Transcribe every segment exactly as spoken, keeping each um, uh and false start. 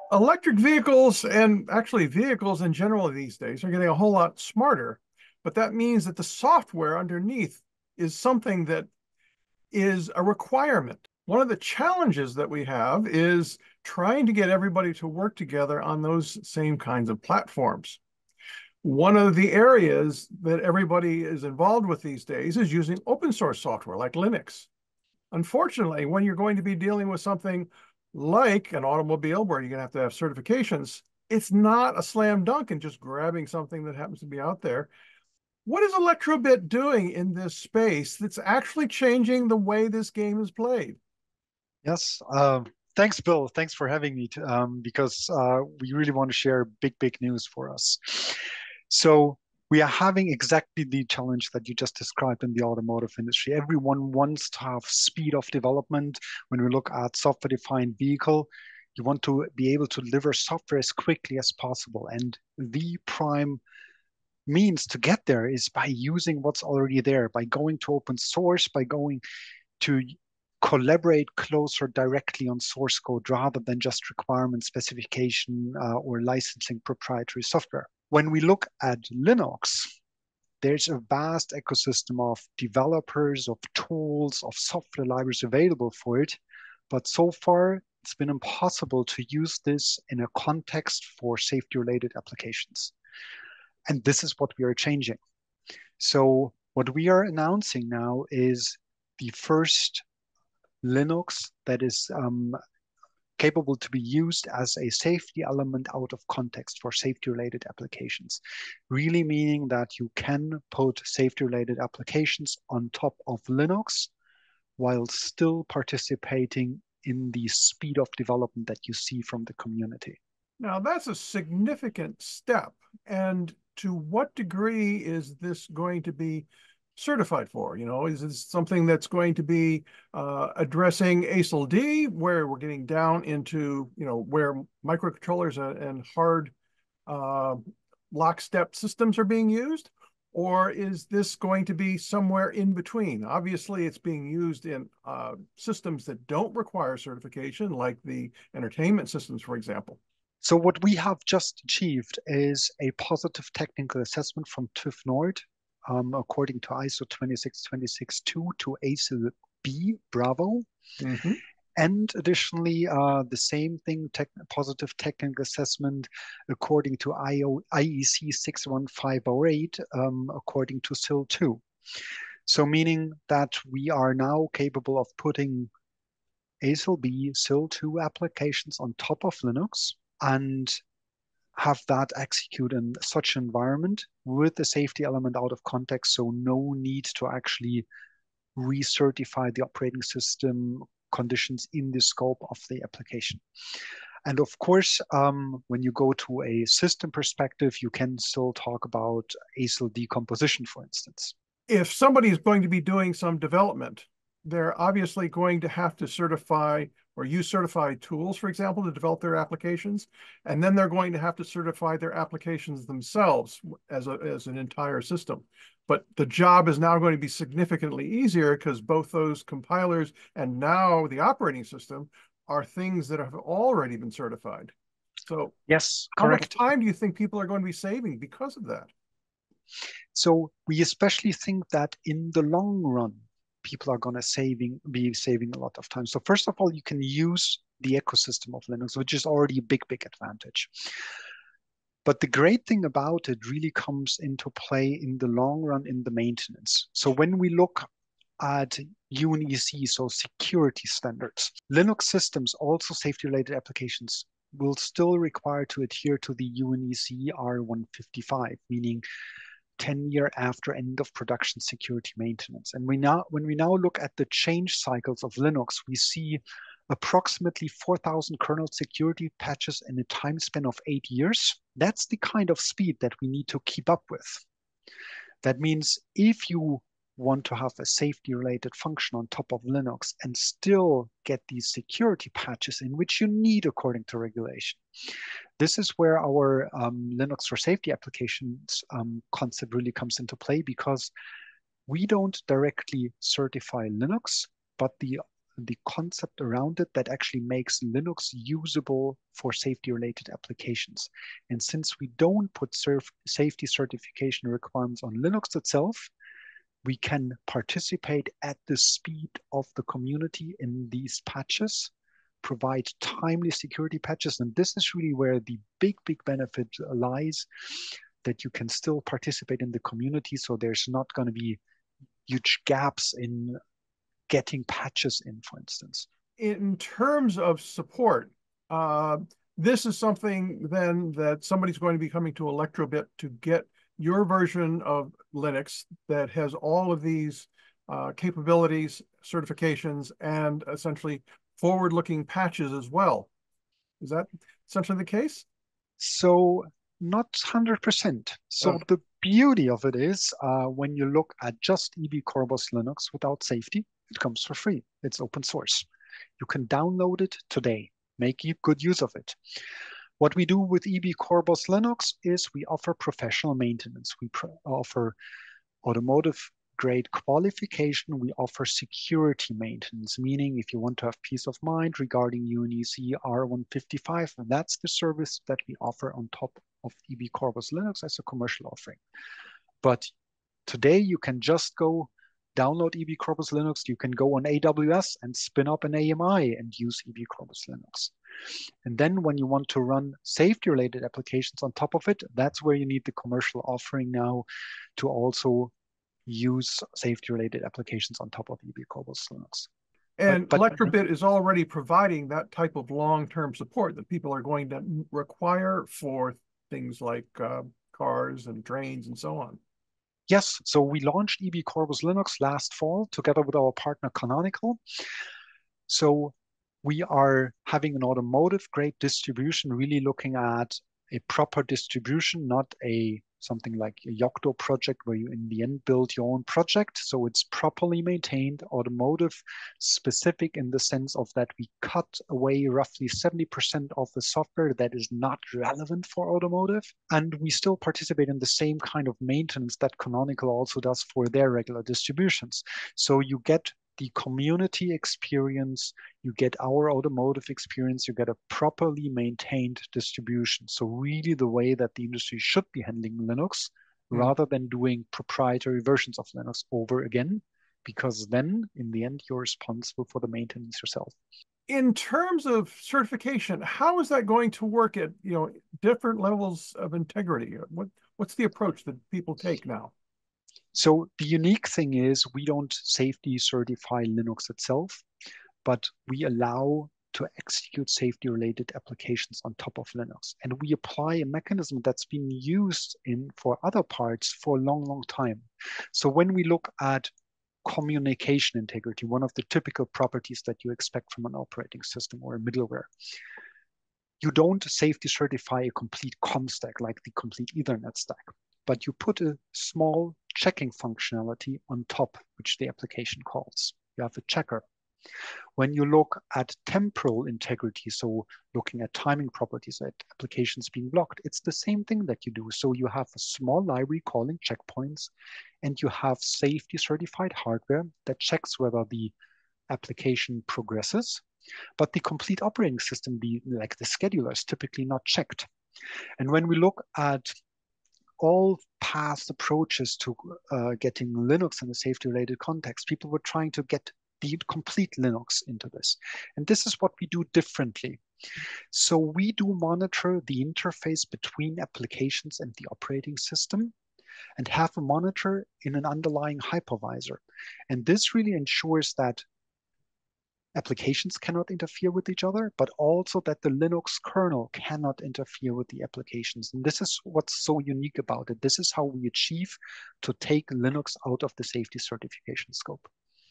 Electric vehicles and actually vehicles in general these days are getting a whole lot smarter, but that means that the software underneath is something that is a requirement. One of the challenges that we have is trying to get everybody to work together on those same kinds of platforms. One of the areas that everybody is involved with these days is using open source software like Linux. Unfortunately, when you're going to be dealing with something like an automobile where you're going to have to have certifications, it's not a slam dunk in just grabbing something that happens to be out there. What is Elektrobit doing in this space that's actually changing the way this game is played? Yes. Um, thanks, Bill. Thanks for having me to, um, because uh, we really want to share big, big news for us. So we are having exactly the challenge that you just described in the automotive industry. Everyone wants to have speed of development. When we look at software-defined vehicle, you want to be able to deliver software as quickly as possible. And the prime means to get there is by using what's already there, by going to open source, by going to collaborate closer directly on source code rather than just requirement specification uh, or licensing proprietary software. When we look at Linux, there's a vast ecosystem of developers, of tools, of software libraries available for it. But so far, it's been impossible to use this in a context for safety-related applications. And this is what we are changing. So what we are announcing now is the first Linux that is um, capable to be used as a safety element out of context for safety-related applications, really meaning that you can put safety-related applications on top of Linux while still participating in the speed of development that you see from the community. Now, that's a significant step. And to what degree is this going to be certified for? You know, is this something that's going to be uh, addressing A S I L D, where we're getting down into, you know, where microcontrollers and hard uh, lockstep systems are being used? Or is this going to be somewhere in between? Obviously, it's being used in uh, systems that don't require certification, like the entertainment systems, for example. So what we have just achieved is a positive technical assessment from TÜV Nord, um, according to I S O two six two six two to A S I L B Bravo. Mm-hmm. And additionally, uh, the same thing, tech, positive technical assessment according to I O, I E C six one five zero eight, um, according to S I L two. So meaning that we are now capable of putting A S I L B S I L two applications on top of Linux and have that execute in such an environment with the safety element out of context. So no need to actually recertify the operating system conditions in the scope of the application. And of course, um, when you go to a system perspective, you can still talk about A S I L decomposition, for instance. If somebody is going to be doing some development, they're obviously going to have to certify or use certified tools, for example, to develop their applications. And then they're going to have to certify their applications themselves as, a, as an entire system. But the job is now going to be significantly easier because both those compilers and now the operating system are things that have already been certified. So Yes, how much correct. time do you think people are going to be saving because of that? So we especially think that in the long run, people are going to saving be saving a lot of time. So first of all, you can use the ecosystem of Linux, which is already a big, big advantage. But the great thing about it really comes into play in the long run in the maintenance. So when we look at U N E C, so security standards, Linux systems, also safety-related applications, will still require to adhere to the U N E C R one fifty-five, meaning ten year after end of production security maintenance. And we now, when we now look at the change cycles of Linux, we see approximately four thousand kernel security patches in a time span of eight years. That's the kind of speed that we need to keep up with. That means if you want to have a safety related function on top of Linux and still get these security patches in which you need according to regulation, this is where our um, Linux for safety applications um, concept really comes into play, because we don't directly certify Linux, but the the concept around it that actually makes Linux usable for safety-related applications. And since we don't put safety certification requirements on Linux itself, we can participate at the speed of the community in these patches, provide timely security patches. And this is really where the big, big benefit lies, that you can still participate in the community. So there's not going to be huge gaps in getting patches in, for instance. In terms of support, uh, this is something then that somebody's going to be coming to Elektrobit to get your version of Linux that has all of these uh, capabilities, certifications, and essentially forward-looking patches as well. Is that essentially the case? So not one hundred percent. So Okay. the beauty of it is uh, when you look at just E B Corbos Linux without safety, it comes for free. It's open source. You can download it today. Make good use of it. What we do with E B Corbos Linux is we offer professional maintenance. We offer automotive grade qualification. We offer security maintenance, meaning if you want to have peace of mind regarding U N E C R one fifty-five, and that's the service that we offer on top of E B Corbos Linux as a commercial offering. But today you can just go download E B Corbos Linux. You can go on A W S and spin up an A M I and use E B Corbos Linux. And then when you want to run safety-related applications on top of it, that's where you need the commercial offering now to also use safety-related applications on top of E B Corbos Linux. And But, but Elektrobit is already providing that type of long-term support that people are going to require for things like uh, cars and trains and so on. yes, so we launched E B Corbos Linux last fall together with our partner Canonical. So we are having an automotive grade distribution, really looking at a proper distribution, not a something like a Yocto project where you in the end build your own project. So it's properly maintained, automotive specific in the sense of that we cut away roughly seventy percent of the software that is not relevant for automotive. And we still participate in the same kind of maintenance that Canonical also does for their regular distributions. So you get the community experience, you get our automotive experience, you get a properly maintained distribution. So really the way that the industry should be handling Linux, mm. rather than doing proprietary versions of Linux over again, because then in the end, you're responsible for the maintenance yourself. In terms of certification, how is that going to work at, you know, different levels of integrity? What, what's the approach that people take now? So the unique thing is we don't safety certify Linux itself, but we allow to execute safety-related applications on top of Linux. And we apply a mechanism that's been used in for other parts for a long, long time. So when we look at communication integrity, one of the typical properties that you expect from an operating system or a middleware, you don't safety certify a complete COM stack like the complete Ethernet stack, but you put a small checking functionality on top, which the application calls. You have a checker. When you look at temporal integrity, so looking at timing properties at applications being blocked, it's the same thing that you do. So you have a small library calling checkpoints, and you have safety certified hardware that checks whether the application progresses, but the complete operating system, the, like the scheduler, is typically not checked. And when we look at all past approaches to uh, getting Linux in a safety-related context, people were trying to get the complete Linux into this. And this is what we do differently. So we do monitor the interface between applications and the operating system and have a monitor in an underlying hypervisor. And this really ensures that applications cannot interfere with each other, but also that the Linux kernel cannot interfere with the applications. And this is what's so unique about it. This is how we achieve to take Linux out of the safety certification scope.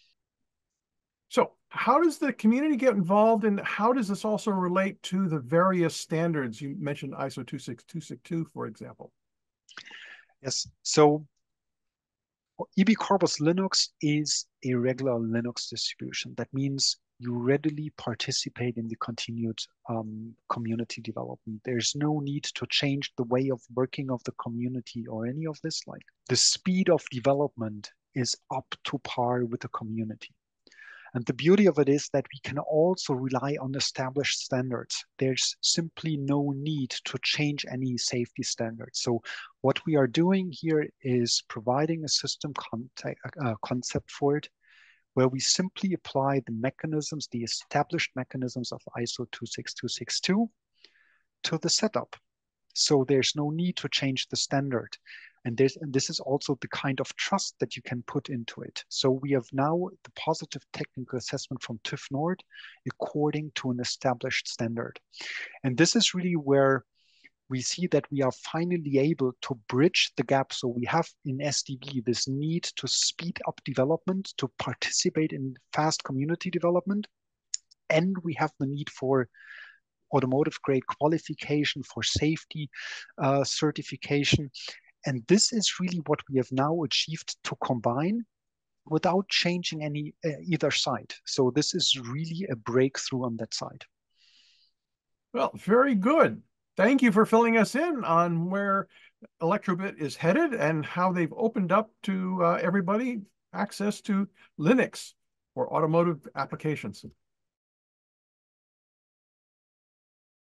So how does the community get involved, and how does this also relate to the various standards? You mentioned I S O two six two six two, for example. Yes, so E B Corbos Linux is a regular Linux distribution. That means you readily participate in the continued um, community development. There's no need to change the way of working of the community or any of this. Like the speed of development is up to par with the community. And the beauty of it is that we can also rely on established standards. There's simply no need to change any safety standards. So what we are doing here is providing a system context, uh, concept for it, where we simply apply the mechanisms, the established mechanisms of I S O two six two six two to the setup. So there's no need to change the standard. And, there's, and this is also the kind of trust that you can put into it. So we have now the positive technical assessment from TÜV Nord according to an established standard. And this is really where we see that we are finally able to bridge the gap. So we have in S D B this need to speed up development, to participate in fast community development, and we have the need for automotive grade qualification, for safety uh, certification. And this is really what we have now achieved to combine without changing any uh, either side. So this is really a breakthrough on that side. Well, very good. Thank you for filling us in on where Elektrobit is headed and how they've opened up to uh, everybody access to Linux for automotive applications.